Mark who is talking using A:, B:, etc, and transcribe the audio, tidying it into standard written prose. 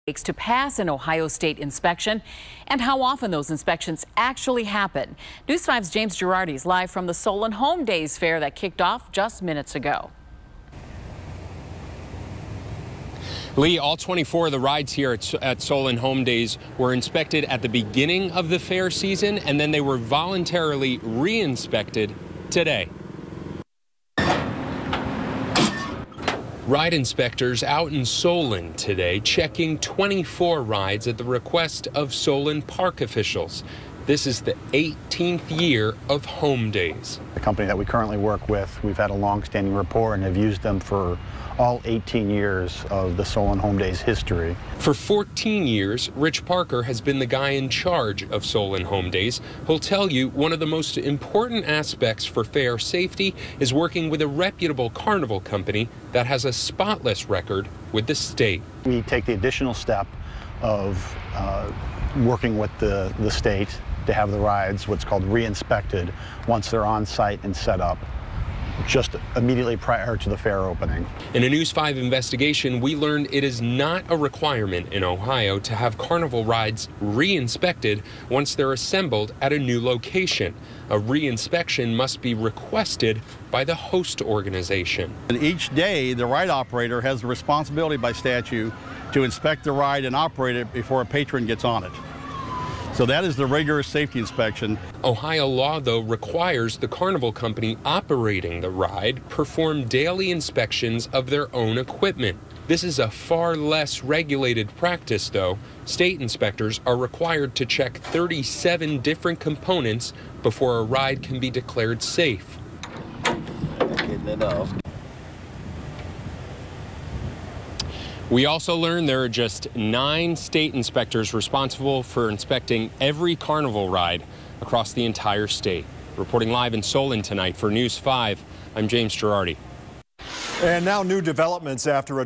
A: Takes to pass an Ohio State inspection and how often those inspections actually happen. News 5's James Girardi is live from the Solon Home Days Fair that kicked off just minutes ago.
B: Lee, all 24 of the rides here at Solon Home Days were inspected at the beginning of the fair season, and then they were voluntarily re-inspected today. Ride inspectors out in Solon today checking 24 rides at the request of Solon Park officials. This is the 18th year of Home Days.
C: The company that we currently work with, we've had a long-standing rapport and have used them for all 18 years of the Solon Home Days history.
B: For 14 years, Rich Parker has been the guy in charge of Solon Home Days. He'll tell you one of the most important aspects for fair safety is working with a reputable carnival company that has a spotless record with the state.
C: We take the additional step of working with the state to have the rides, what's called re-inspected, once they're on site and set up, just immediately prior to the fair opening.
B: In a News 5 investigation, we learned it is not a requirement in Ohio to have carnival rides re-inspected once they're assembled at a new location. A re-inspection must be requested by the host organization.
D: And each day, the ride operator has the responsibility by statute to inspect the ride and operate it before a patron gets on it. So that is the rigorous safety inspection.
B: Ohio law, though, requires the carnival company operating the ride perform daily inspections of their own equipment. This is a far less regulated practice, though. State inspectors are required to check 37 different components before a ride can be declared safe.
E: Getting it off.
B: We also learned there are just 9 state inspectors responsible for inspecting every carnival ride across the entire state. Reporting live in Solon tonight for News 5, I'm James Girardi.
F: And now new developments after a